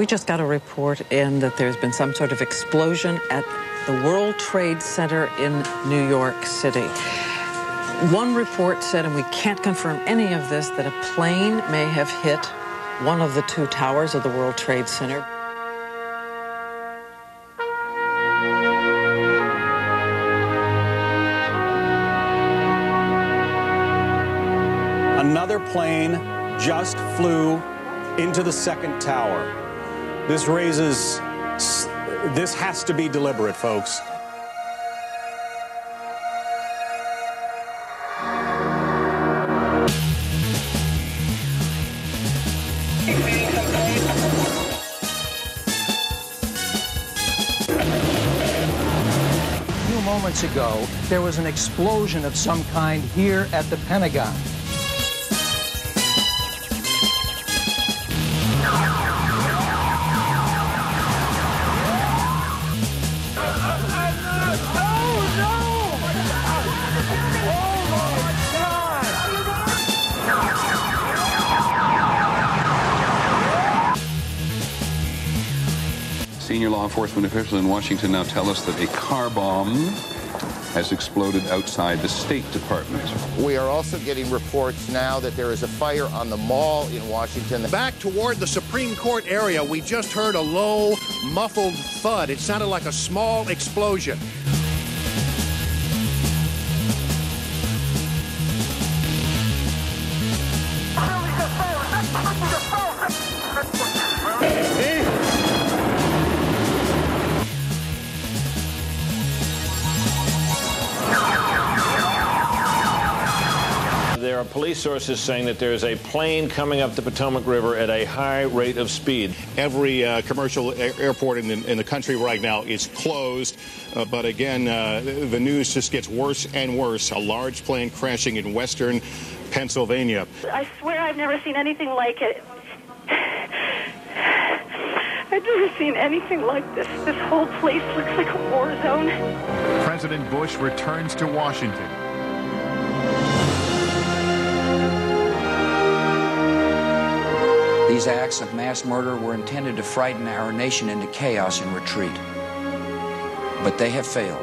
We just got a report in that there's been some sort of explosion at the World Trade Center in New York City. One report said, and we can't confirm any of this, that a plane may have hit one of the two towers of the World Trade Center. Another plane just flew into the second tower. This has to be deliberate, folks. A few moments ago, there was an explosion of some kind here at the Pentagon. Senior law enforcement officials in Washington now tell us that a car bomb has exploded outside the State Department. We are also getting reports now that there is a fire on the mall in Washington. Back toward the Supreme Court area, we just heard a low, muffled thud. It sounded like a small explosion. There are police sources saying that there is a plane coming up the Potomac River at a high rate of speed. Every commercial airport in the country right now is closed. But again, the news just gets worse and worse. A large plane crashing in western Pennsylvania. I swear I've never seen anything like it. I've never seen anything like this. This whole place looks like a war zone. President Bush returns to Washington. These acts of mass murder were intended to frighten our nation into chaos and retreat. But they have failed.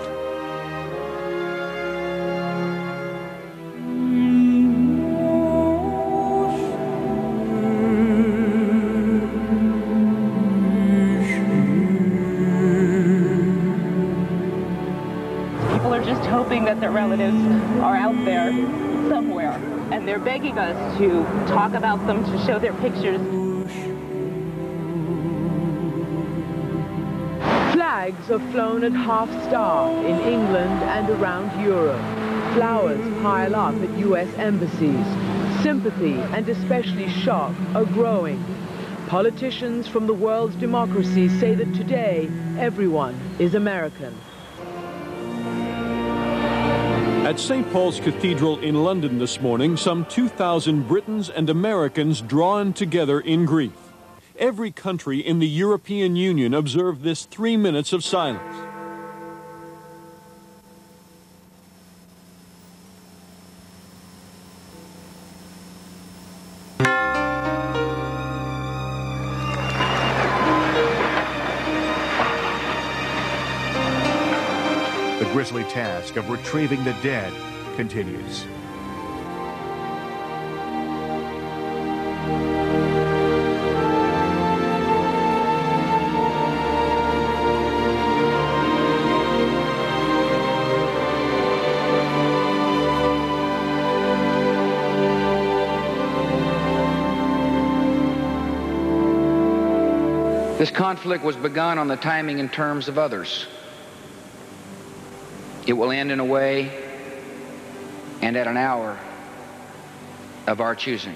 People are just hoping that their relatives are out there somewhere, and they're begging us to talk about them, to show their pictures. Flags are flown at half-staff in England and around Europe. Flowers pile up at U.S. embassies. Sympathy and especially shock are growing. Politicians from the world's democracies say that today, everyone is American. At St. Paul's Cathedral in London this morning, some 2,000 Britons and Americans drawn together in grief. Every country in the European Union observed this 3 minutes of silence. The grisly task of retrieving the dead continues. This conflict was begun on the timing and terms of others. It will end in a way and at an hour of our choosing.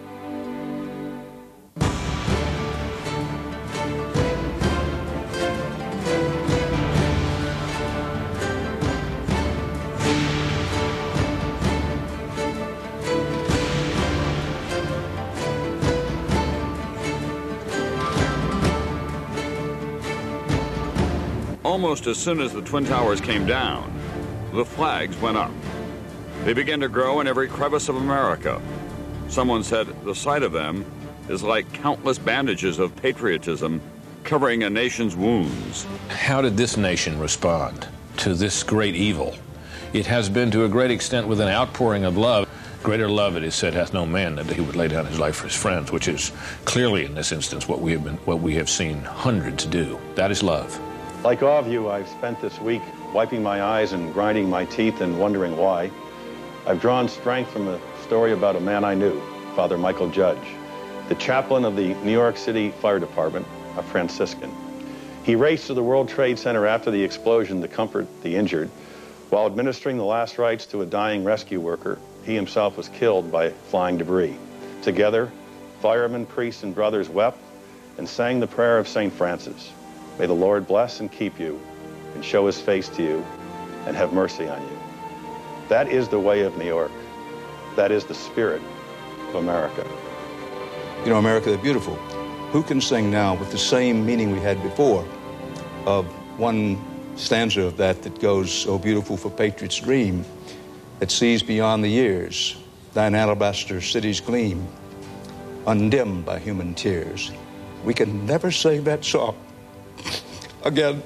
Almost as soon as the Twin Towers came down, the flags went up. They began to grow in every crevice of America. Someone said the sight of them is like countless bandages of patriotism covering a nation's wounds. How did this nation respond to this great evil? It has been to a great extent with an outpouring of love. Greater love, it is said, hath no man that he would lay down his life for his friends, which is clearly in this instance what we have seen hundreds do. That is love. Like all of you, I've spent this week wiping my eyes and grinding my teeth and wondering why. I've drawn strength from a story about a man I knew, Father Michael Judge, the chaplain of the New York City Fire Department, a Franciscan. He raced to the World Trade Center after the explosion to comfort the injured. While administering the last rites to a dying rescue worker, he himself was killed by flying debris. Together, firemen, priests, and brothers wept and sang the prayer of St. Francis. May the Lord bless and keep you and show his face to you and have mercy on you. That is the way of New York. That is the spirit of America. You know, America the Beautiful. Who can sing now with the same meaning we had before of one stanza of that goes, "Oh, beautiful for patriot's dream, that sees beyond the years, thine alabaster city's gleam, undimmed by human tears." We can never sing that song again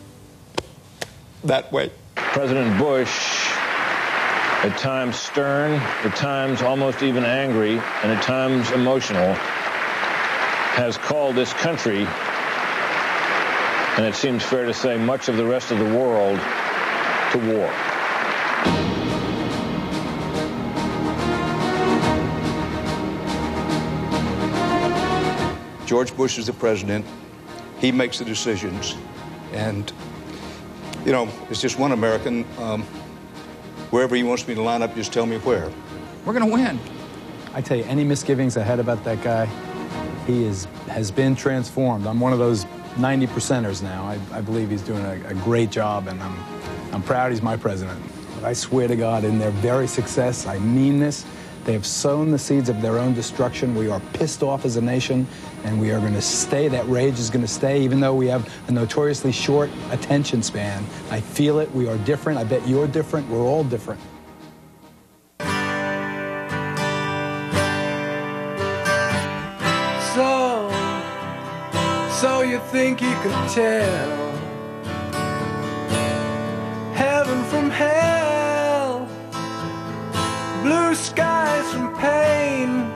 that way. President Bush, at times stern, at times almost even angry, and at times emotional, has called this country, and it seems fair to say much of the rest of the world, to war. George Bush is the president. He makes the decisions. And, you know, it's just one American. Wherever he wants me to line up, just tell me where. We're going to win. I tell you, any misgivings I had about that guy, he has been transformed. I'm one of those 90%ers now. I believe he's doing a great job, and I'm proud he's my president. But I swear to God, in their very success, I mean this, they have sown the seeds of their own destruction. We are pissed off as a nation, and we are going to stay. That rage is going to stay, even though we have a notoriously short attention span. I feel it. We are different. I bet you're different. We're all different. So you think you can tell heaven from hell, blue skies from pain?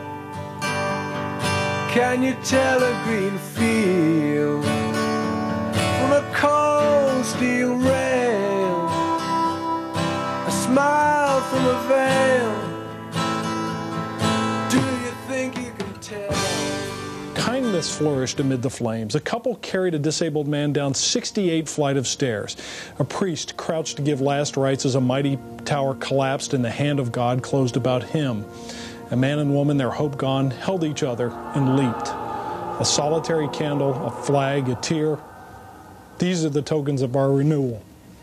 Can you tell a green field from a cold steel rail, a smile from a veil? Do you think you can tell? Kindness flourished amid the flames. A couple carried a disabled man down 68 flight of stairs. A priest crouched to give last rites as a mighty tower collapsed and the hand of God closed about him. A man and woman, their hope gone, held each other and leaped. A solitary candle, a flag, a tear. These are the tokens of our renewal.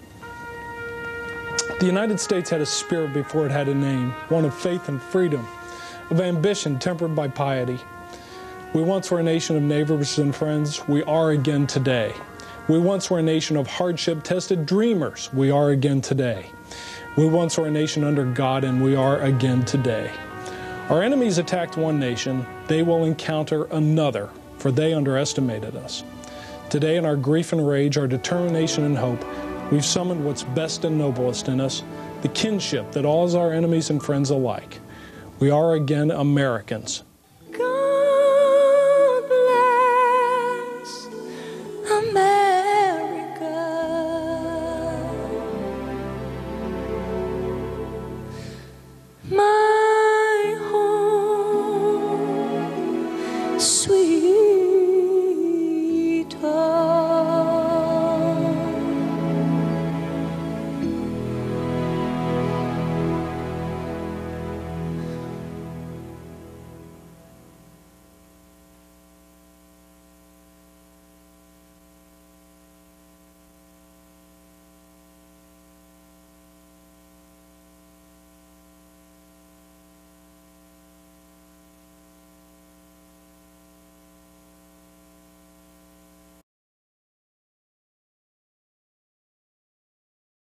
The United States had a spirit before it had a name, one of faith and freedom, of ambition tempered by piety. We once were a nation of neighbors and friends. We are again today. We once were a nation of hardship-tested dreamers. We are again today. We once were a nation under God, and we are again today. Our enemies attacked one nation. They will encounter another, for they underestimated us. Today, in our grief and rage, our determination and hope, we've summoned what's best and noblest in us, the kinship that awes our enemies and friends alike. We are again Americans.